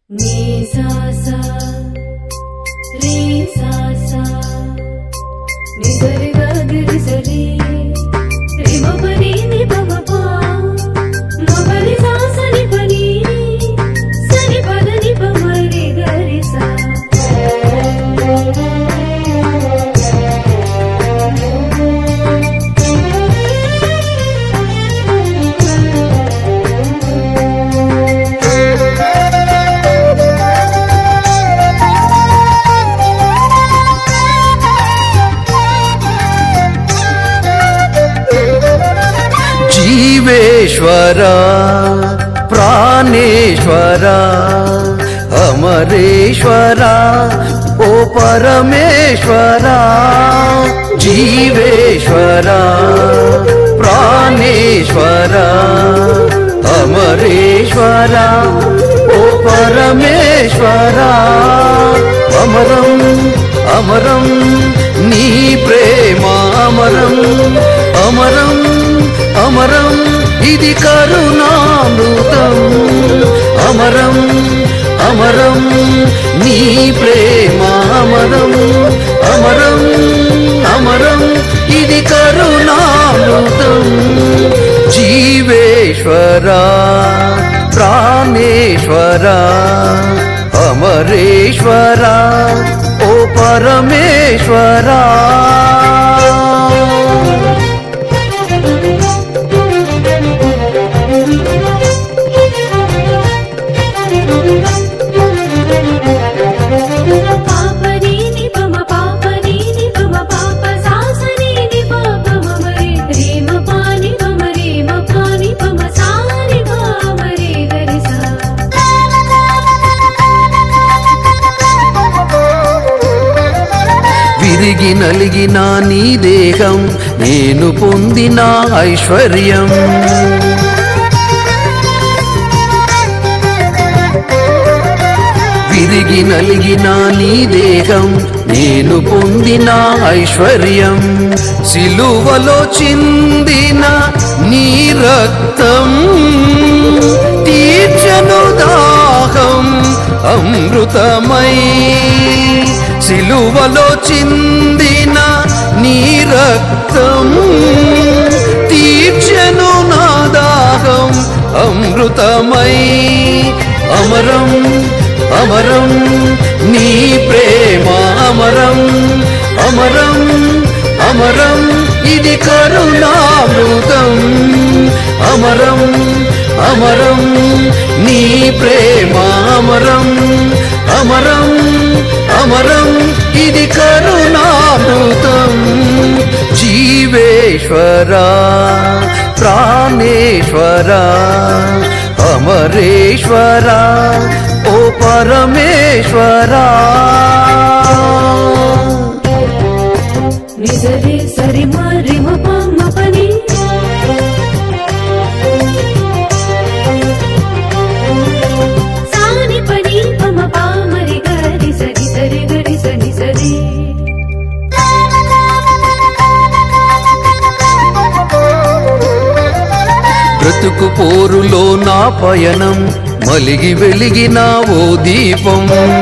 नी सा सा रे सा सा नि सा रे गा ग रे सा रे रे म प नि नि प म प म प नि सा सा नि प नि सा नि प द नि प म रे ग रे सा जीवेश्वरा प्राणेश्वरा अमरेश्वरा ओ परमेश्वरा जीवेश्वरा प्राणेश्वरा अमरेश्वरा ओ परमेश्वरा अमरं अमरं नी प्रेम अमरं अमरं अमरं इदि करुणामृतम् अमरं अमरं नी प्रेम अमरं अमरं अमरं इदि करुणामृतम् जीवेश्वरा प्राणेश्वरा अमरेश्वरा ओ परमेश्वरा విరిగి నలిగిన నీ దేహం నేను పొందిన ఐశ్వర్యం విరిగి నలిగిన నీ దేహం నేను పొందిన ఐశ్వర్యం సిలువలో చిందిన నీ రక్తం తీర్చను దాహం అమృతమై సిలువలో చిందిన నీ రక్తం తీర్చెను నా దాహం అమృతమై అమరం అమరం నీ ప్రేమ అమరం అమరం అమరం ఇది కరుణామృతం అమరం అమరం నీ ప్రేమ అమరం అమరం అమరం ఇది కరుణామృతం జీవేశ్వరా ప్రాణేశ్వరా అమరేశ్వరా ఓ పరమేశ్వరా ని స రే స రి మ రి మ ప మ ప ని సా ని ప ని ప మ ప మ రి గ రి స రి స రి గ రి స ని స రి బ్రతుకు పోరులో నా పయనం మలిగి వెలిగిన ఓ దీపం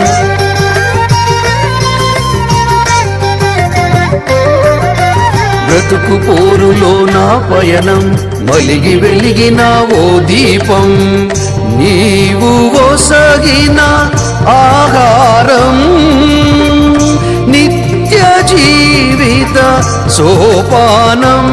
బ్రతుకు పోరులో నా పయనం మలిగి వెలిగిన ఓ దీపం నీవు ఒసగిన ఆహారం నిత్య జీవిత సోపానం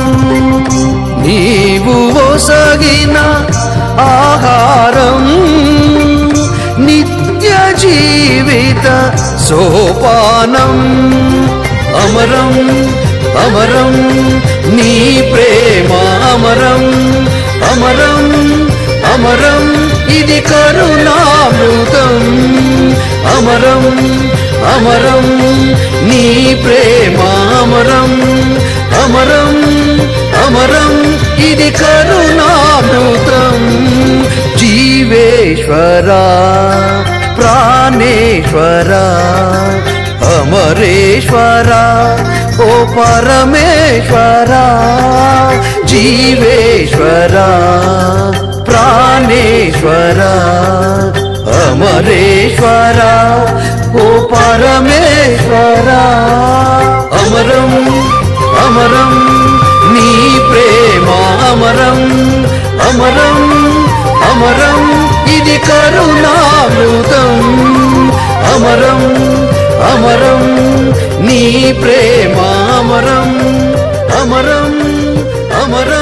నీవు ఒసగిన ఆహారం నిత్య జీవిత సోపానం అమరం అమరం నీ ప్రేమ అమరం అమరం అమరం ఇది కరుణామృతం అమరం అమరం నీ ప్రేమ అమరం అమరం అమరం ఇది కరుణామృతం జీవేశ్వరా ప్రాణేశ్వరా అమరేశ్వరా ओ परमेश्वरा जीवेश्वरा प्राणेश्वरा अमर హరేశ్వర ఓ పరమేశ్వర అమరం అమరం నీ ప్రేమ అమరం అమరం అమరం ఇది కరుణామృతం అమరం అమరం నీ ప్రేమ అమరం అమరం అమరం